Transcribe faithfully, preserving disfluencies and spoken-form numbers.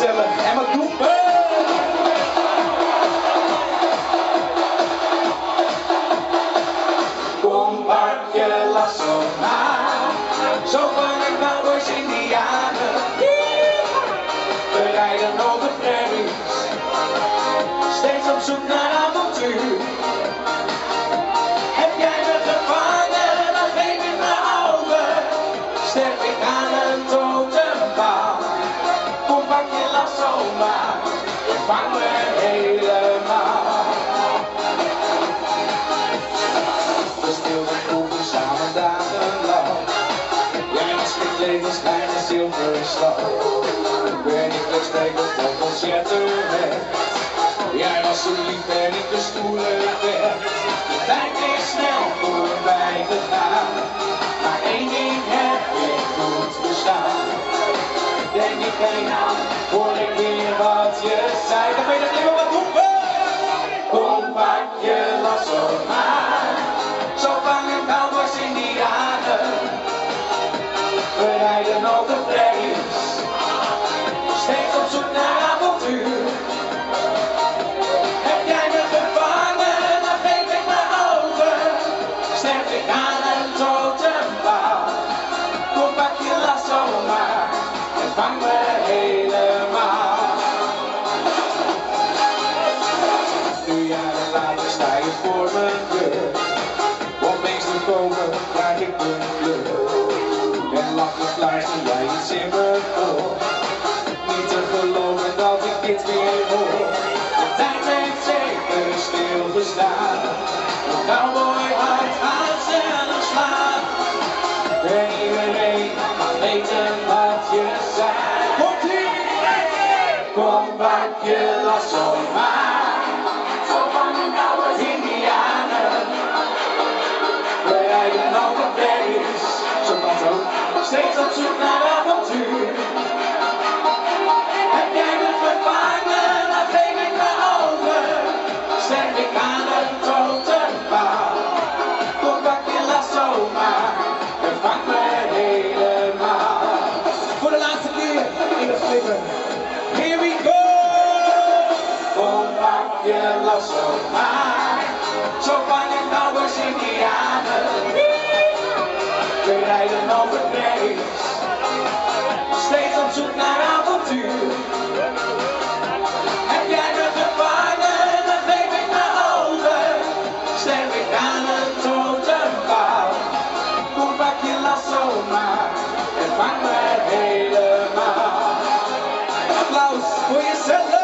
gezellig. En wat doen we? Kom, pak je lasso maar. Zo vangen cowboys indianen. We rijden over prairies. Steeds op zoek naar avontuur. Heb jij me gevangen, dan geef ik me over. Sterf ik aan een totempaal. Kom, pak je lasso maar. Vang me helemaal. We speelden vroeger samen dagenlang. Jij was gekleed als kleine zilveren slag. Ben ik het stekel van concerten weg. Jij was zo lief en ik de stoere weg. De tijd is snel voorbij gegaan. Maar één ding heb ik goed verstaan. Denk ik geen aan, hoor ik weer wat je zei. Dan ben je even wat roepen. Kom, pak je lasso maar. Zo vangen cowboys indianen. We rijden over prairies. Steeds op zoek naar avontuur. Heb jij me gevangen, dan geef ik me over. Sterf ik aan een totempaal. Kom, pak je lasso maar. En vang me helemaal. Nu jaren later sta je voor mijn deur. Om eens te komen, krijg ik een kleur. En lachen fluister jij iets in mijn oor. Niet te geloven dat ik dit weer hoor. De tijd heeft zeker stilgestaan. Een cowboy hart gaat sneller slaan. En iedereen mag weten wat je zei. Komt-ie! Kom, pak je lasso maar. Zo vangen cowboys indianen. We rijden over prairies. Zo wat ook. Steeds op zoek naar avontuur. Heb jij me gevangen, dan geef ik me over. Sterf ik aan een totempaal. Kom, pak je lasso maar. En vang me helemaal. Voor de laatste keer in het flippen. Here we go! Kom, pak je lasso maar. Zo vangen cowboys indianen. We rijden over prairies. Steeds op zoek naar avontuur. Heb jij me gevangen, dan geef ik me over. Sterf ik aan een totempaal. Kom, pak je lasso maar. En vang me helemaal. Applaus voor jezelf.